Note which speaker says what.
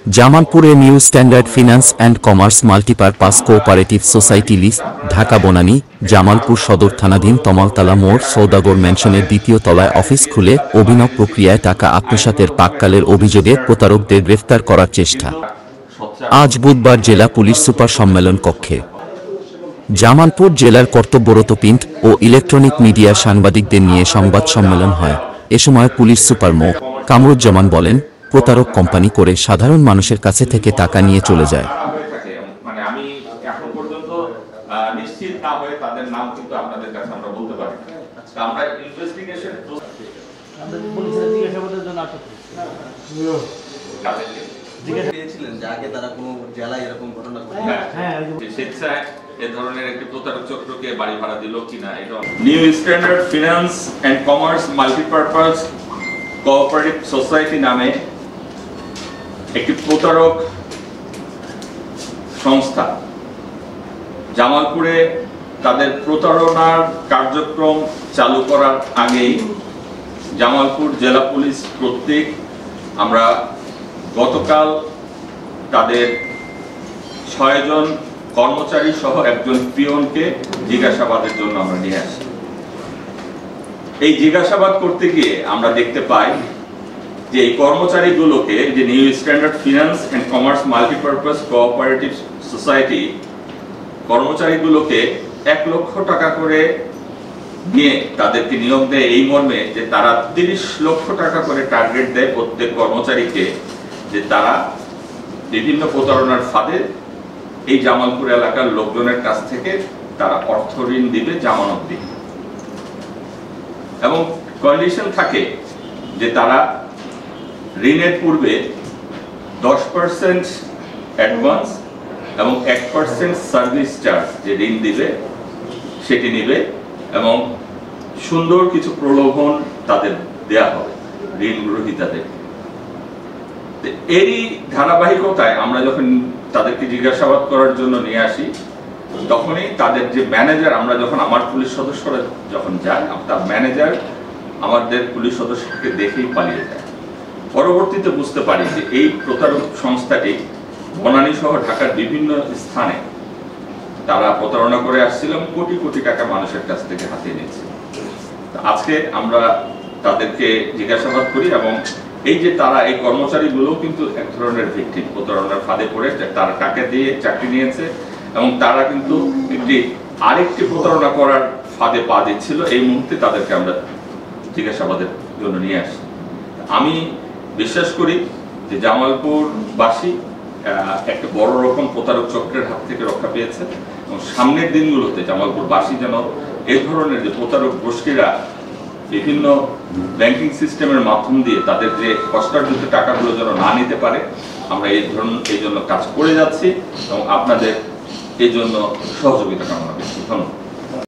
Speaker 1: জামালপুরে new standard finance and commerce multipurpose cooperative society list, Dhaka Banani, Jamalpur Sadar থানাধীন তমালতলা মোড় সৌদাগর ম্যানশনের দ্বিতীয় তলায় অফিস খুলে অভিনব প্রক্রিয়ায় টাকা আত্মসাতের পাককালের অভিযোগে প্রতারকদের গ্রেফতার করার চেষ্টা। আজ বুধবার জেলা পুলিশ সুপার সম্মেলন কক্ষে জামালপুর জেলার কর্তব্যরত প্রিন্ট ও ইলেকট্রনিক মিডিয়া সাংবাদিকদের নিয়ে সংবাদ সম্মেলন হয়। এ সময় পুলিশ সুপার মো. কামরুজ্জামান বলেন, প্রতারক কোম্পানি করে সাধারণ মানুষের কাছে থেকে টাকা নিয়ে চলে যায়।
Speaker 2: মানে আমি এখন পর্যন্ত নিশ্চিত না হয়ে তাদের নাম কিন্তু আপনাদের কাছে আমরা বলতে পারি। আমরা ইনভেস্টিগেশন স্বেচ্ছায় এ ধরনের একটি প্রতারক চক্রকে বাড়ি ভাড়া দিল কিনা, এটা new standard finance and commerce multipurpose cooperative society নামে একটি প্রতারক সংস্থা জামালপুরে তাদের প্রতারণার কার্যক্রম চালু করার আগেই জামালপুর জেলা পুলিশ কর্তৃক আমরা গতকাল তাদের 6 জন কর্মচারী সহ একজন পিয়নকে জিজ্ঞাসাবাদের জন্য আমরা নিয়ে আসি। এই জিজ্ঞাসাবাদ করতে গিয়ে আমরা দেখতে পাই যে এই কর্মচারীগুলোকে, যে new standard finance and commerce multipurpose cooperative society কর্মচারীগুলোকে 1 লক্ষ টাকা করে নিয়ে তাদেরকে নিয়োগ দেয় এই মর্মে যে তারা 30 লক্ষ টাকা করে টার্গেট দেয় প্রত্যেক কর্মচারীকে, যে তারা বিভিন্ন প্রতারণার ফাঁদে এই জামালপুর এলাকার লোকজনের কাছ থেকে তারা অর্থ ঋণ দিবে, জামানত দিবে, এবং কন্ডিশন থাকে যে তারা ঋণের পূর্বে 10% অ্যাডভান্স এবং 1% সার্ভিস চার্জ যে ঋণ দিবে সেটি নিবে, এবং সুন্দর কিছু প্রলোভন তাদের দেয়া হবে ঋণ গ্রহীতাদের। এরই ধারাবাহিকতায় আমরা যখন তাদেরকে জিজ্ঞাসাবাদ করার জন্য নিয়ে আসি, তখনই তাদের যে ম্যানেজার, আমরা যখন আমার পুলিশ সদস্যরা যখন যায়, তার ম্যানেজার আমাদের পুলিশ সদস্যকে দেখেই পালিয়ে যায়। পরবর্তীতে বুঝতে পারি যে এই প্রতারক সংস্থাটি বনানী সহ ঢাকার বিভিন্ন স্থানে তারা প্রতারণা করে আসছিল, কোটি কোটি টাকা মানুষের কাছ থেকে হাতিয়ে নিচ্ছে। আজকে আমরা তাদেরকে জিজ্ঞাসাবাদ করি, এবং এই যে তারা, এই কর্মচারীগুলো কিন্তু এক ধরনের ভিকটিম, প্রতারণার ফাঁদে পড়ে তারা টাকা দিয়ে চাকরি নিয়েছে, এবং তারা কিন্তু আরেকটি প্রতারণা করার ফাঁদে পা দিচ্ছিল। এই মুহূর্তে তাদেরকে আমরা জিজ্ঞাসাবাদের জন্য নিয়ে আসি। আমি বিশ্বাস করি যে জামালপুরবাসী একটা বড় রকম প্রতারক চক্রের হাত থেকে রক্ষা পেয়েছে, এবং সামনের দিনগুলোতে জামালপুরবাসী যেন এই ধরনের যে প্রতারক গোষ্ঠীরা বিভিন্ন ব্যাংকিং সিস্টেমের মাধ্যম দিয়ে তাদের যে কষ্টার্জিত টাকাগুলো যেন না নিতে পারে, আমরা এই জন্য কাজ করে যাচ্ছি, এবং আপনাদের এই জন্য সহযোগিতা কামনা করছি। ধন্যবাদ।